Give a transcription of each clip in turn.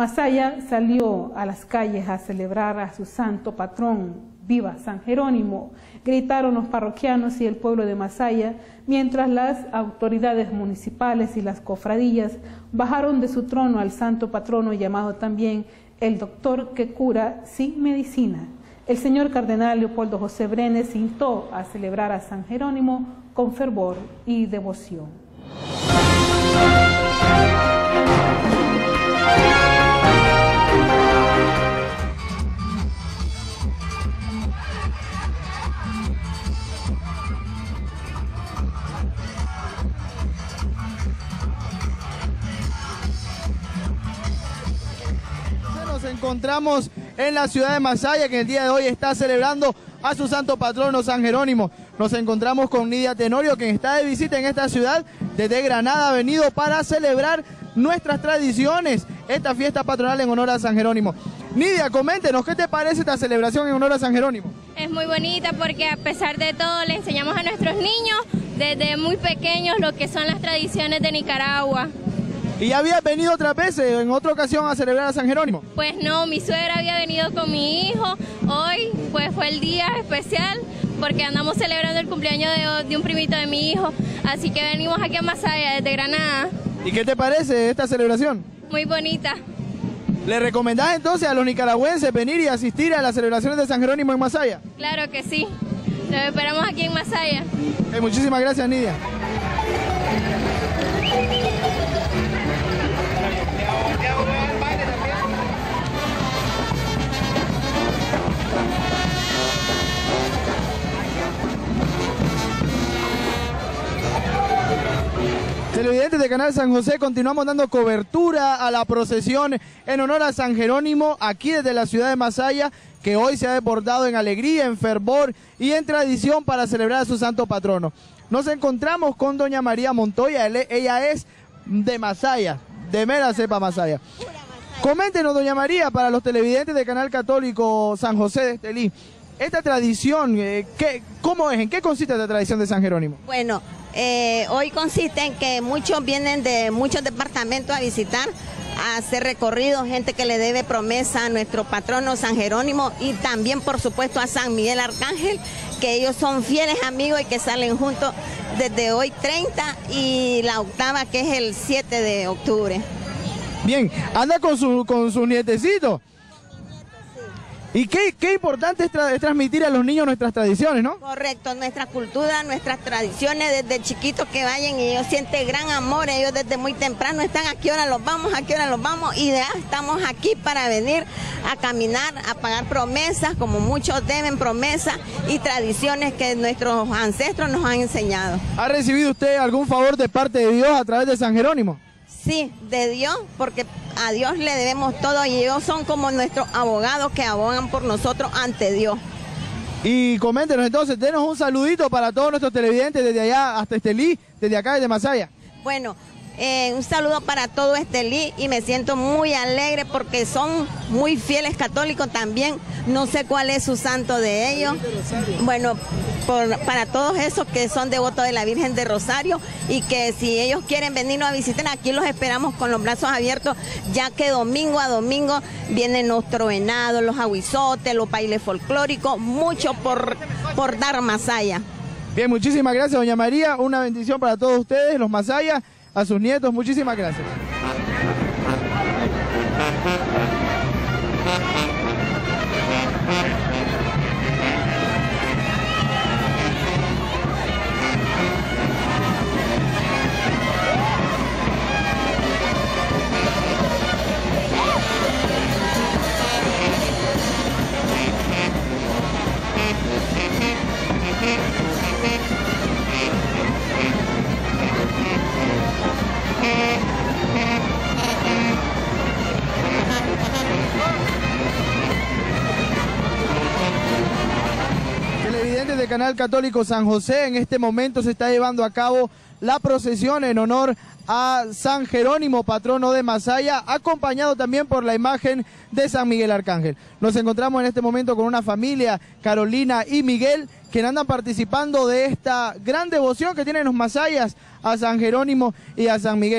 Masaya salió a las calles a celebrar a su santo patrón. ¡Viva San Jerónimo!, gritaron los parroquianos y el pueblo de Masaya, mientras las autoridades municipales y las cofradías bajaron de su trono al santo patrono, llamado también el doctor que cura sin medicina. El señor cardenal Leopoldo José Brenes instó a celebrar a San Jerónimo con fervor y devoción. Nos encontramos en la ciudad de Masaya, que el día de hoy está celebrando a su santo patrono San Jerónimo. Nos encontramos con Nidia Tenorio, quien está de visita en esta ciudad desde Granada, ha venido para celebrar nuestras tradiciones, esta fiesta patronal en honor a San Jerónimo. Nidia, coméntenos, ¿qué te parece esta celebración en honor a San Jerónimo? Es muy bonita porque a pesar de todo le enseñamos a nuestros niños desde muy pequeños lo que son las tradiciones de Nicaragua. ¿Y ya habías venido otra vez, en otra ocasión, a celebrar a San Jerónimo? Pues no, mi suegra había venido con mi hijo. Hoy pues fue el día especial porque andamos celebrando el cumpleaños de un primito de mi hijo. Así que venimos aquí a Masaya desde Granada. ¿Y qué te parece esta celebración? Muy bonita. ¿Le recomendás entonces a los nicaragüenses venir y asistir a las celebraciones de San Jerónimo en Masaya? Claro que sí. Los esperamos aquí en Masaya. Muchísimas gracias, Nidia. Televidentes de Canal San José, continuamos dando cobertura a la procesión en honor a San Jerónimo aquí desde la ciudad de Masaya, que hoy se ha desbordado en alegría, en fervor y en tradición para celebrar a su santo patrono. Nos encontramos con doña María Montoya, ella es de Masaya, de mera cepa Masaya. Coméntenos, doña María, para los televidentes de Canal Católico San José de Estelí, esta tradición, ¿cómo es? ¿En qué consiste esta tradición de San Jerónimo? Bueno, hoy consiste en que muchos vienen de muchos departamentos a visitar, a hacer recorridos, gente que le debe promesa a nuestro patrono San Jerónimo y también, por supuesto, a San Miguel Arcángel, que ellos son fieles amigos y que salen juntos desde hoy 30 y la octava, que es el 7 de octubre. Bien, anda con su nietecito. Y qué importante es transmitir a los niños nuestras tradiciones, ¿no? Correcto, nuestra cultura, nuestras tradiciones, desde chiquitos que vayan y ellos sienten gran amor, ellos desde muy temprano están a qué hora los vamos, y ya estamos aquí para venir a caminar, a pagar promesas, como muchos deben promesas y tradiciones que nuestros ancestros nos han enseñado. ¿Ha recibido usted algún favor de parte de Dios a través de San Jerónimo? Sí, de Dios, porque a Dios le debemos todo y ellos son como nuestros abogados que abogan por nosotros ante Dios. Y coméntenos entonces, denos un saludito para todos nuestros televidentes desde allá hasta Estelí, desde acá, desde Masaya. Bueno, un saludo para todo Estelí y me siento muy alegre porque son muy fieles católicos también. No sé cuál es su santo de ellos. Bueno, para todos esos que son devotos de la Virgen de Rosario y que si ellos quieren venirnos a visitar, aquí los esperamos con los brazos abiertos, ya que domingo a domingo vienen los trovenados, los aguizotes, los bailes folclóricos, mucho por dar Masaya. Bien, muchísimas gracias, doña María. Una bendición para todos ustedes, los Masaya, a sus nietos. Muchísimas gracias. Televidentes de Canal Católico San José, en este momento se está llevando a cabo la procesión en honor a San Jerónimo, patrono de Masaya, acompañado también por la imagen de San Miguel Arcángel. Nos encontramos en este momento con una familia, Carolina y Miguel, que andan participando de esta gran devoción que tienen los masayas a San Jerónimo y a San Miguel.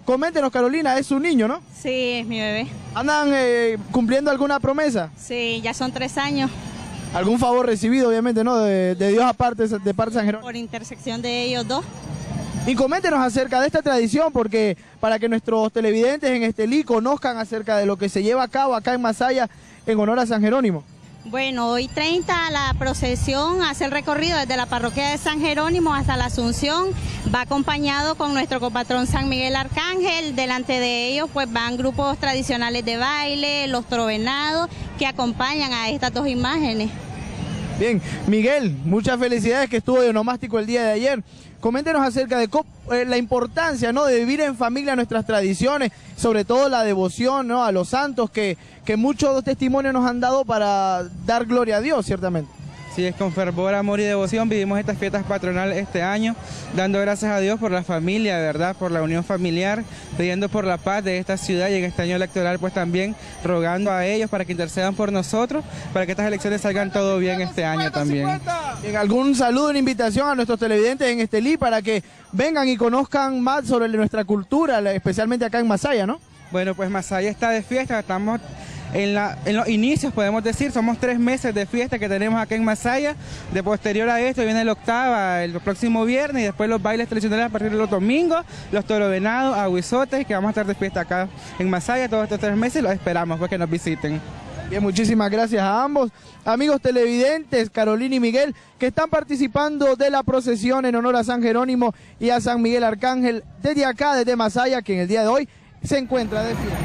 Coméntenos, Carolina, es su niño, ¿no? Sí, es mi bebé. ¿Andan cumpliendo alguna promesa? Sí, ya son 3 años. ¿Algún favor recibido, obviamente, no? De Dios aparte, de parte de San Jerónimo. Por intersección de ellos dos. Y coméntenos acerca de esta tradición, porque para que nuestros televidentes en Estelí conozcan acerca de lo que se lleva a cabo acá en Masaya en honor a San Jerónimo. Bueno, hoy 30 la procesión hace el recorrido desde la parroquia de San Jerónimo hasta la Asunción. Va acompañado con nuestro copatrón San Miguel Arcángel. Delante de ellos pues van grupos tradicionales de baile, los trovenados, que acompañan a estas dos imágenes. Bien, Miguel, muchas felicidades que estuvo de onomástico el día de ayer. Coméntenos acerca de la importancia, ¿no?, de vivir en familia nuestras tradiciones, sobre todo la devoción, ¿no?, a los santos que muchos testimonios nos han dado para dar gloria a Dios, ciertamente. Sí, es con fervor, amor y devoción vivimos estas fiestas patronales este año, dando gracias a Dios por la familia, ¿verdad?, por la unión familiar, pidiendo por la paz de esta ciudad y en este año electoral pues también rogando a ellos para que intercedan por nosotros, para que estas elecciones salgan todo bien este año también. Bien, ¿algún saludo, una invitación a nuestros televidentes en Estelí para que vengan y conozcan más sobre nuestra cultura, especialmente acá en Masaya, ¿no? Bueno, pues Masaya está de fiesta, estamos en los inicios, podemos decir, somos 3 meses de fiesta que tenemos acá en Masaya. De posterior a esto viene la octava el próximo viernes y después los bailes tradicionales a partir de los domingos, los torovenados, aguizotes, que vamos a estar de fiesta acá en Masaya todos estos 3 meses y los esperamos pues que nos visiten. Bien, muchísimas gracias a ambos. Amigos televidentes, Carolina y Miguel, que están participando de la procesión en honor a San Jerónimo y a San Miguel Arcángel desde acá, desde Masaya, que en el día de hoy se encuentra de fiesta.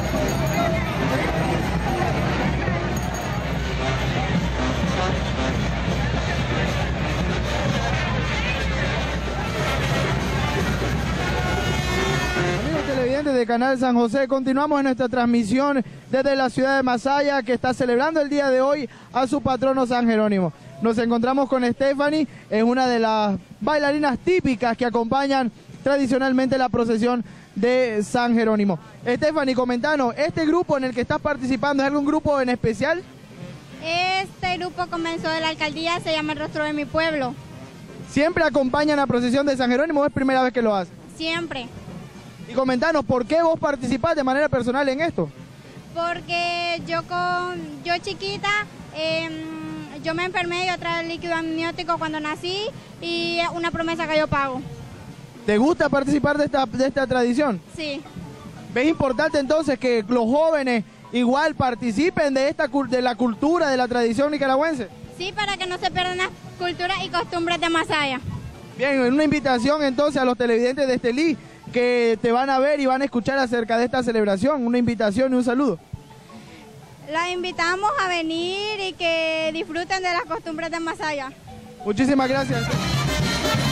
De Canal San José, continuamos en nuestra transmisión desde la ciudad de Masaya, que está celebrando el día de hoy a su patrono San Jerónimo. Nos encontramos con Stephanie, es una de las bailarinas típicas que acompañan tradicionalmente la procesión de San Jerónimo. Stephanie, comentanos, ¿este grupo en el que estás participando es algún grupo en especial? Este grupo comenzó de la alcaldía, se llama El Rostro de mi Pueblo. ¿Siempre acompañan la procesión de San Jerónimo o es primera vez que lo hacen? Siempre. Y comentanos, ¿por qué vos participás de manera personal en esto? Porque yo chiquita, yo me enfermé, yo traía líquido amniótico cuando nací y es una promesa que yo pago. ¿Te gusta participar de esta tradición? Sí. ¿Ves importante entonces que los jóvenes igual participen de la cultura, de la tradición nicaragüense? Sí, para que no se pierdan las culturas y costumbres de Masaya. Bien, una invitación entonces a los televidentes de Estelí que te van a ver y van a escuchar acerca de esta celebración, una invitación y un saludo. Los invitamos a venir y que disfruten de las costumbres de Masaya. Muchísimas gracias.